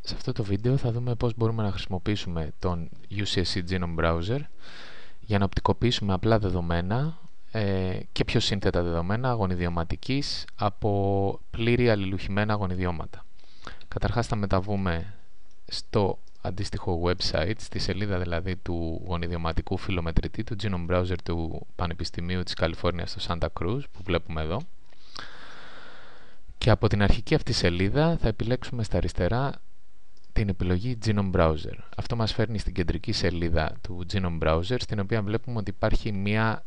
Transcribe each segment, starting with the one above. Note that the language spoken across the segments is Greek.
Σε αυτό το βίντεο θα δούμε πώς μπορούμε να χρησιμοποιήσουμε τον UCSC Genome Browser για να οπτικοποιήσουμε απλά δεδομένα και πιο σύνθετα δεδομένα γονιδιωματικής από πλήρη αλληλουχημένα γονιδιώματα. Καταρχάς θα μεταβούμε στο αντίστοιχο website, στη σελίδα δηλαδή του γονιδιωματικού φιλομετρητή, του Genome Browser του Πανεπιστημίου της Καλιφόρνιας στο Santa Cruz, που βλέπουμε εδώ. Και από την αρχική αυτή σελίδα θα επιλέξουμε στα αριστερά την επιλογή Genome Browser. Αυτό μας φέρνει στην κεντρική σελίδα του Genome Browser, στην οποία βλέπουμε ότι υπάρχει μια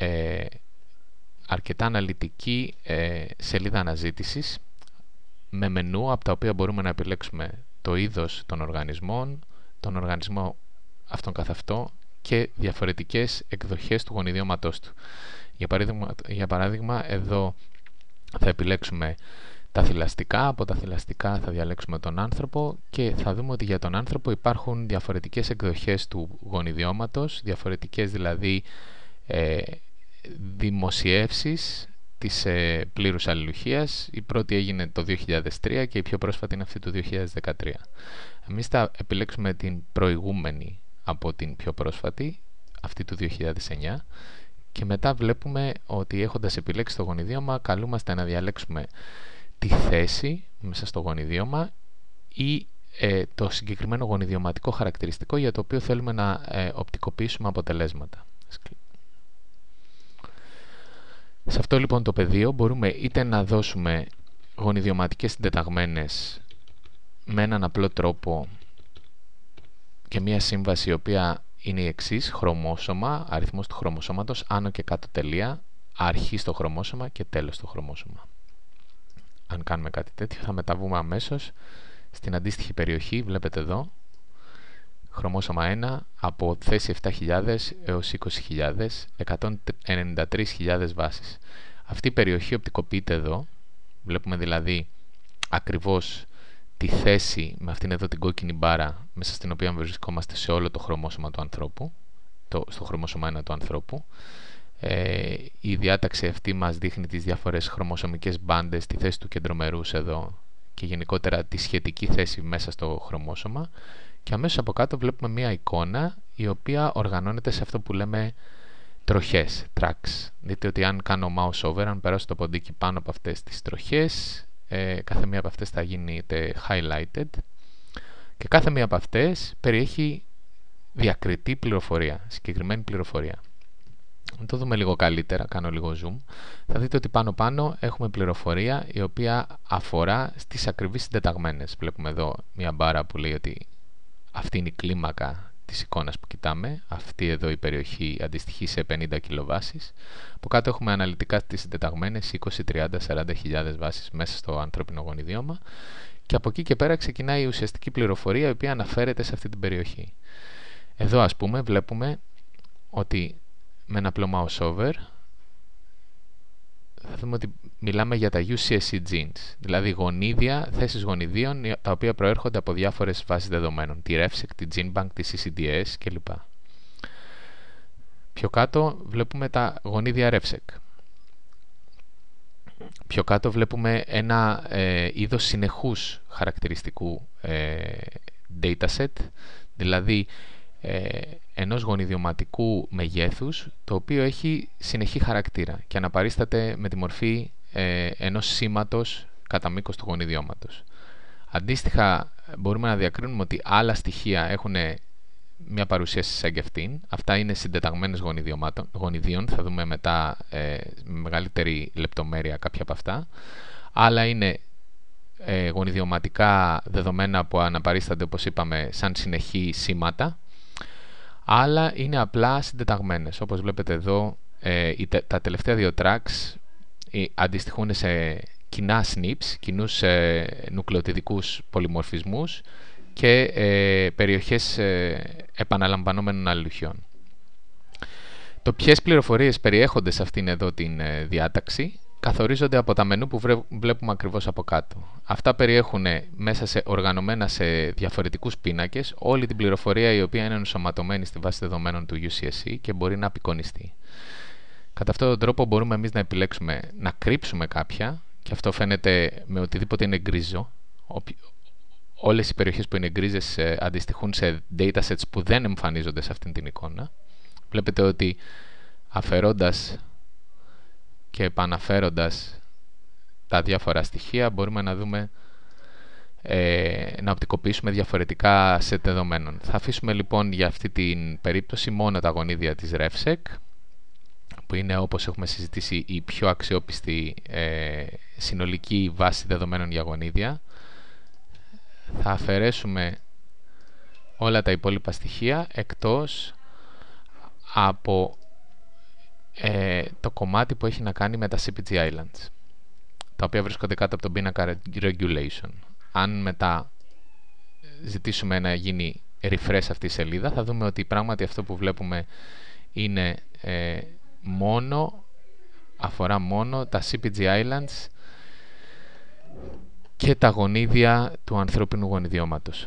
αρκετά αναλυτική σελίδα αναζήτησης με μενού, από τα οποία μπορούμε να επιλέξουμε το είδος των οργανισμών, τον οργανισμό αυτόν καθ' αυτό και διαφορετικές εκδοχές του γονιδιώματός του. Για παράδειγμα, εδώ θα επιλέξουμε τα θηλαστικά, από τα θηλαστικά θα διαλέξουμε τον άνθρωπο και θα δούμε ότι για τον άνθρωπο υπάρχουν διαφορετικές εκδοχές του γονιδιώματος, διαφορετικές δηλαδή δημοσιεύσεις της πλήρους αλληλουχίας. Η πρώτη έγινε το 2003 και η πιο πρόσφατη είναι αυτή του 2013. Εμείς θα επιλέξουμε την προηγούμενη από την πιο πρόσφατη, αυτή του 2009, και μετά βλέπουμε ότι έχοντας επιλέξει το γονιδίωμα καλούμαστε να διαλέξουμε τη θέση μέσα στο γονιδίωμα ή το συγκεκριμένο γονιδιωματικό χαρακτηριστικό για το οποίο θέλουμε να οπτικοποιήσουμε αποτελέσματα. Σε αυτό λοιπόν το πεδίο μπορούμε είτε να δώσουμε γονιδιωματικές συντεταγμένες με έναν απλό τρόπο και μία σύμβαση η οποία είναι η εξής: χρωμόσωμα, αριθμός του χρωμοσώματος, άνω και κάτω τελεία, αρχή στο χρωμόσωμα και τέλος στο χρωμόσωμα. Αν κάνουμε κάτι τέτοιο θα μεταβούμε αμέσως στην αντίστοιχη περιοχή, βλέπετε εδώ, χρωμόσωμα 1, από θέση 7.000 έως 20.000, 193.000 βάσεις. Αυτή η περιοχή οπτικοποιείται εδώ, βλέπουμε δηλαδή ακριβώς τη θέση με αυτήν εδώ την κόκκινη μπάρα μέσα στην οποία βρισκόμαστε σε όλο το χρωμόσωμα του ανθρώπου, στο χρωμόσωμα 1 του ανθρώπου. Η διάταξη αυτή μας δείχνει τις διάφορες χρωμοσωμικές μπάντες, τη θέση του κεντρομερούς εδώ και γενικότερα τη σχετική θέση μέσα στο χρωμόσωμα, και αμέσως από κάτω βλέπουμε μία εικόνα η οποία οργανώνεται σε αυτό που λέμε τροχές, tracks. Δείτε ότι αν κάνω mouse over, αν περάσω το ποντίκι πάνω από αυτές τις τροχές, κάθε μία από αυτές θα γίνεται highlighted και κάθε μία από αυτές περιέχει διακριτή πληροφορία, συγκεκριμένη πληροφορία. Να το δούμε λίγο καλύτερα, κάνω λίγο zoom. Θα δείτε ότι πάνω έχουμε πληροφορία η οποία αφορά στις ακριβείς συντεταγμένες. Βλέπουμε εδώ μια μπάρα που λέει ότι αυτή είναι η κλίμακα της εικόνας που κοιτάμε. Αυτή εδώ η περιοχή αντιστοιχεί σε 50 κιλοβάσεις. Από κάτω έχουμε αναλυτικά τις συντεταγμένες 20, 30, 40.000 βάσεις μέσα στο ανθρώπινο γονιδίωμα. Και από εκεί και πέρα ξεκινάει η ουσιαστική πληροφορία η οποία αναφέρεται σε αυτή την περιοχή. Εδώ ας πούμε βλέπουμε ότι με ένα απλό mouse over θα δούμε ότι μιλάμε για τα UCSC genes, δηλαδή γονίδια, θέσεις γονιδίων τα οποία προέρχονται από διάφορες βάσεις δεδομένων, τη RefSeq, τη GeneBank, τη CCDS κλπ. Πιο κάτω βλέπουμε τα γονίδια RefSeq. Πιο κάτω βλέπουμε ένα είδος συνεχούς χαρακτηριστικού dataset, δηλαδή ενός γονιδιωματικού μεγέθους το οποίο έχει συνεχή χαρακτήρα και αναπαρίσταται με τη μορφή ενός σήματος κατά μήκος του γονιδιώματος. Αντίστοιχα μπορούμε να διακρίνουμε ότι άλλα στοιχεία έχουν μια παρουσίαση σαν και αυτήν. Αυτά είναι συντεταγμένες γονιδίων, θα δούμε μετά με μεγαλύτερη λεπτομέρεια κάποια από αυτά. Άλλα είναι γονιδιωματικά δεδομένα που αναπαρίστανται, όπως είπαμε, σαν συνεχή σήματα. Άλλα είναι απλά συντεταγμένες. Όπως βλέπετε εδώ, τα τελευταία δύο tracks αντιστοιχούν σε κοινά SNPs, κοινούς νουκλεοτιδικούς πολυμορφισμούς και περιοχές επαναλαμβανόμενων αλληλουχιών. Το ποιες πληροφορίες περιέχονται σε αυτήν εδώ την διάταξη καθορίζονται από τα μενού που βλέπουμε ακριβώς από κάτω. Αυτά περιέχουν μέσα οργανωμένα σε διαφορετικούς πίνακες όλη την πληροφορία η οποία είναι ενσωματωμένη στη βάση δεδομένων του UCSC και μπορεί να απεικονιστεί. Κατά αυτόν τον τρόπο μπορούμε εμείς να επιλέξουμε να κρύψουμε κάποια, και αυτό φαίνεται με οτιδήποτε είναι γκρίζο. όλες οι περιοχές που είναι γκρίζες αντιστοιχούν σε datasets που δεν εμφανίζονται σε αυτήν την εικόνα. Βλέπετε ότι αφαιρώντας και επαναφέροντας τα διάφορα στοιχεία μπορούμε να δούμε, να οπτικοποιήσουμε διαφορετικά set δεδομένων. Θα αφήσουμε λοιπόν για αυτή την περίπτωση μόνο τα γονίδια της RefSec, που είναι, όπως έχουμε συζητήσει, η πιο αξιόπιστη συνολική βάση δεδομένων για γονίδια. Θα αφαιρέσουμε όλα τα υπόλοιπα στοιχεία εκτός από το κομμάτι που έχει να κάνει με τα CPG Islands, τα οποία βρίσκονται κάτω από τον πίνακα Regulation. Αν μετά ζητήσουμε να γίνει refresh αυτή η σελίδα, θα δούμε ότι πράγματι αυτό που βλέπουμε είναι αφορά μόνο τα CPG Islands και τα γονίδια του ανθρώπινου γονιδιώματος.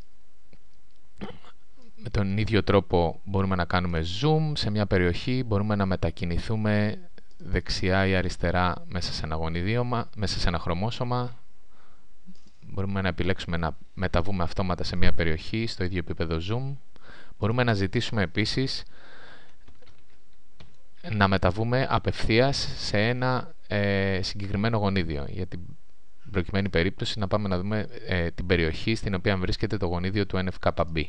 Με τον ίδιο τρόπο μπορούμε να κάνουμε zoom σε μια περιοχή, μπορούμε να μετακινηθούμε δεξιά ή αριστερά μέσα σε ένα γονιδίωμα, μέσα σε ένα χρωμόσωμα. Μπορούμε να επιλέξουμε να μεταβούμε αυτόματα σε μια περιοχή στο ίδιο επίπεδο zoom. Μπορούμε να ζητήσουμε επίσης να μεταβούμε απευθείας σε ένα συγκεκριμένο γονίδιο. Για την προκειμένη περίπτωση να πάμε να δούμε την περιοχή στην οποία βρίσκεται το γονίδιο του NFKB.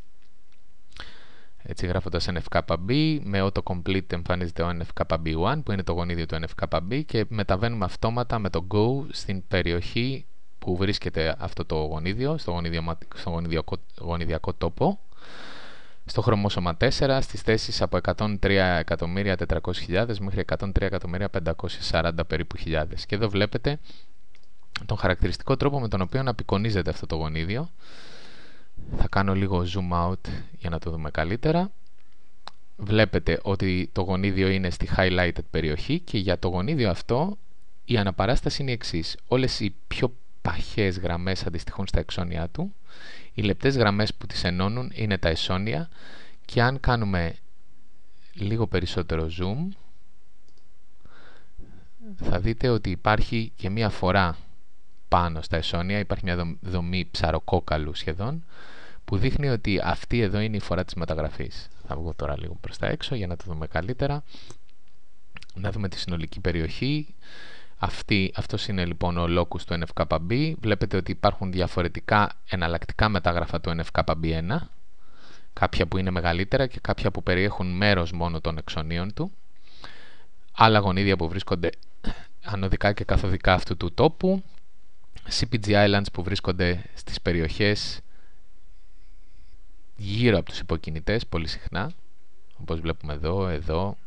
Έτσι, γράφοντας NFKB, με autocomplete εμφανίζεται ο NFKB1, που είναι το γονίδιο του NFKB, και μεταβαίνουμε αυτόματα με το Go στην περιοχή που βρίσκεται αυτό το γονίδιο, στο γονιδιακό τόπο, στο χρωμόσωμα 4, στις θέσεις από 103.400.000 μέχρι 103.540 περίπου χιλιάδες. Και εδώ βλέπετε τον χαρακτηριστικό τρόπο με τον οποίο απεικονίζεται αυτό το γονίδιο. Θα κάνω λίγο zoom out για να το δούμε καλύτερα. Βλέπετε ότι το γονίδιο είναι στη highlighted περιοχή και για το γονίδιο αυτό η αναπαράσταση είναι η εξής. Όλες οι πιο παχές γραμμές αντιστοιχούν στα εξώνια του. Οι λεπτές γραμμές που τις ενώνουν είναι τα εσώνια και αν κάνουμε λίγο περισσότερο zoom θα δείτε ότι υπάρχει και μία φορά πάνω στα εσώνια, υπάρχει μια δομή ψαροκόκαλου σχεδόν, που δείχνει ότι αυτή εδώ είναι η φορά της μεταγραφής. Θα βγω τώρα λίγο προς τα έξω για να το δούμε καλύτερα. Να δούμε τη συνολική περιοχή. Αυτός είναι λοιπόν ο locus του NFKB. Βλέπετε ότι υπάρχουν διαφορετικά εναλλακτικά μετάγραφα του NFKB1, κάποια που είναι μεγαλύτερα και κάποια που περιέχουν μέρος μόνο των εξωνίων του. Άλλα γονίδια που βρίσκονται ανωδικά και καθοδικά αυτού του τόπου. CPG Islands που βρίσκονται στις περιοχές γύρω από τους υποκινητές πολύ συχνά, όπως βλέπουμε εδώ.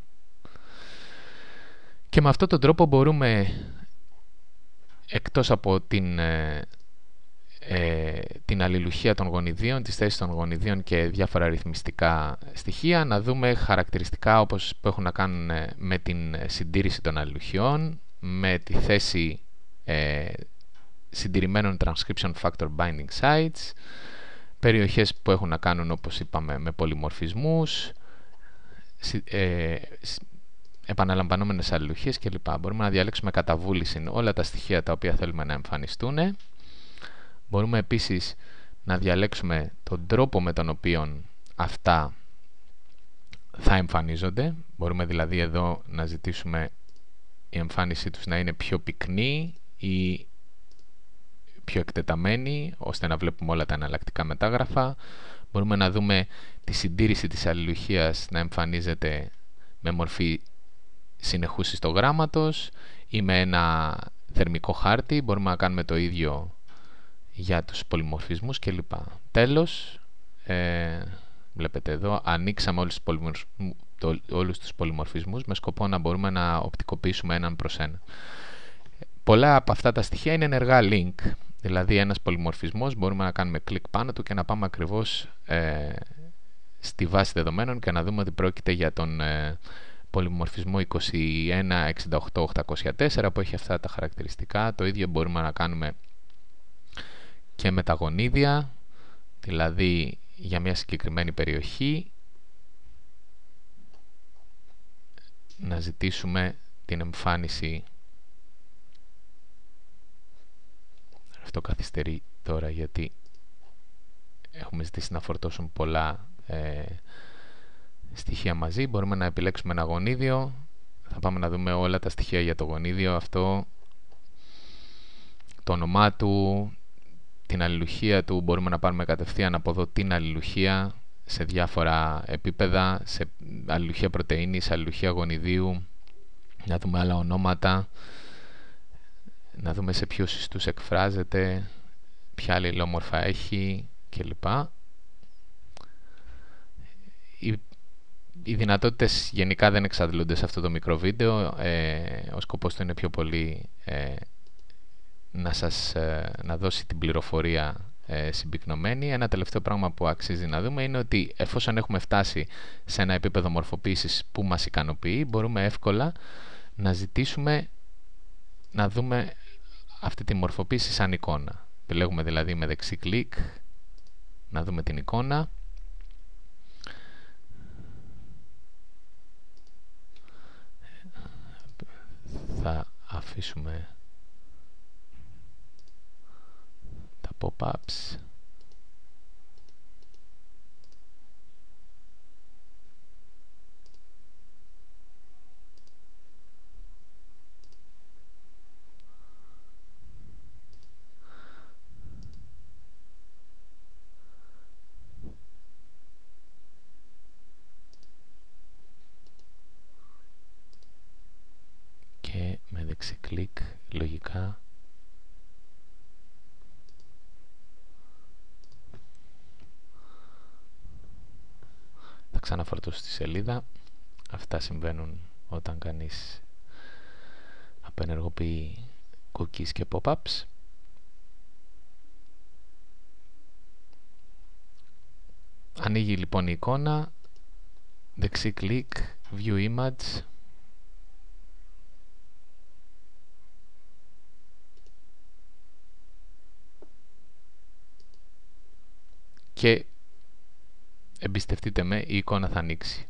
Και με αυτόν τον τρόπο μπορούμε, εκτός από την αλληλουχία των γονιδίων, τις θέσεις των γονιδίων και διάφορα αριθμιστικά στοιχεία, να δούμε χαρακτηριστικά όπως που έχουν να κάνουν με την συντήρηση των αλληλουχιών, με τη θέση συντηρημένων transcription factor binding sites, περιοχές που έχουν να κάνουν, όπως είπαμε, με πολυμορφισμούς, επαναλαμβανόμενες αλληλουχίες κλπ. Μπορούμε να διαλέξουμε κατά βούληση όλα τα στοιχεία τα οποία θέλουμε να εμφανιστούν. Μπορούμε επίσης να διαλέξουμε τον τρόπο με τον οποίο αυτά θα εμφανίζονται. Μπορούμε δηλαδή εδώ να ζητήσουμε η εμφάνισή τους να είναι πιο πυκνή ή πιο εκτεταμένη, ώστε να βλέπουμε όλα τα εναλλακτικά μετάγραφα. Μπορούμε να δούμε τη συντήρηση της αλληλουχίας να εμφανίζεται με μορφή συνεχούς ιστογράμματος ή με ένα θερμικό χάρτη. Μπορούμε να κάνουμε το ίδιο για τους πολυμορφισμούς κλπ. Τέλος, βλέπετε εδώ, ανοίξαμε όλους τους πολυμορφισμούς με σκοπό να μπορούμε να οπτικοποιήσουμε έναν προς ένα. Πολλά από αυτά τα στοιχεία είναι ενεργά link, δηλαδή ένας πολυμορφισμός μπορούμε να κάνουμε κλικ πάνω του και να πάμε ακριβώς στη βάση δεδομένων και να δούμε ότι πρόκειται για τον πολυμορφισμό 21-68-804 που έχει αυτά τα χαρακτηριστικά. Το ίδιο μπορούμε να κάνουμε και με τα γονίδια, δηλαδή για μια συγκεκριμένη περιοχή να ζητήσουμε την εμφάνιση. Αυτό καθυστερεί τώρα γιατί έχουμε ζητήσει να φορτώσουν πολλά στοιχεία μαζί. Μπορούμε να επιλέξουμε ένα γονίδιο. Θα πάμε να δούμε όλα τα στοιχεία για το γονίδιο αυτό, το όνομά του, την αλληλουχία του. Μπορούμε να πάρουμε κατευθείαν από εδώ την αλληλουχία σε διάφορα επίπεδα, σε αλληλουχία πρωτεΐνης, αλληλουχία γονιδίου, να δούμε άλλα ονόματα, να δούμε σε ποιους ιστούς εκφράζεται, ποια αλληλόμορφα έχει κλπ. Οι δυνατότητες γενικά δεν εξαντλούνται σε αυτό το μικρό βίντεο. Ο σκοπός του είναι πιο πολύ να δώσει την πληροφορία συμπυκνωμένη. Ένα τελευταίο πράγμα που αξίζει να δούμε είναι ότι εφόσον έχουμε φτάσει σε ένα επίπεδο μορφοποίησης που μας ικανοποιεί, μπορούμε εύκολα να ζητήσουμε να δούμε αυτή τη μορφοποίηση σαν εικόνα. Επιλέγουμε δηλαδή με δεξί κλικ να δούμε την εικόνα. Θα αφήσουμε τα pop-ups. Και με δεξί κλικ λογικά θα ξαναφορτώσω τη σελίδα. Αυτά συμβαίνουν όταν κανείς απενεργοποιεί cookies και pop-ups. Ανοίγει λοιπόν η εικόνα, δεξί κλικ, View Image, και εμπιστευτείτε με, η εικόνα θα ανοίξει.